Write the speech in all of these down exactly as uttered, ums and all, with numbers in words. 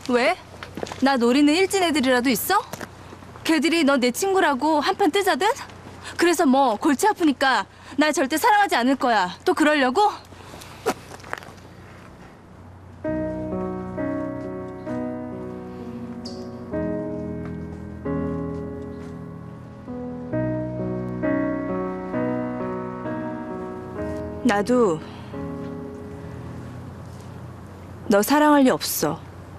왜? 나 노리는 일진 애들이라도 있어? 걔들이 너 내 친구라고 한판 뜨자든? 그래서 뭐 골치 아프니까 날 절대 사랑하지 않을 거야. 또 그러려고? 나도 너 사랑할 리 없어.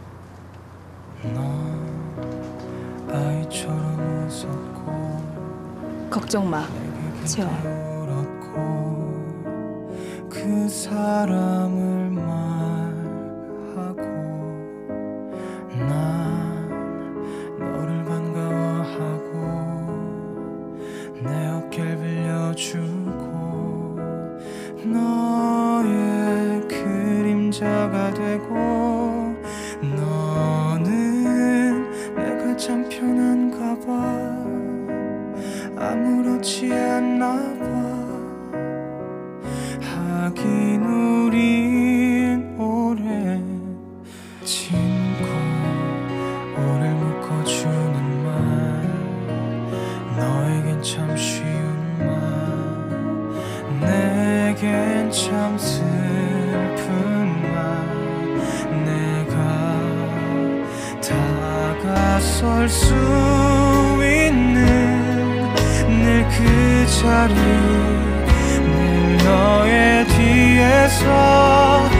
걱정 마, 채워. 그 사람을 말하고 난 너를 반가워하고 내 어깨를 빌려주고 너의 그림자가 되고 너는 내가 참 편한가 봐. 아무렇지 않나 봐. 하긴 우린 오랜 친구. 오늘 묶어주는 말 너에겐 참 쉬운 말 내겐 참 슬픈 말 내가 다가설 수 있는 늘 그 자리 늘 너의 뒤에서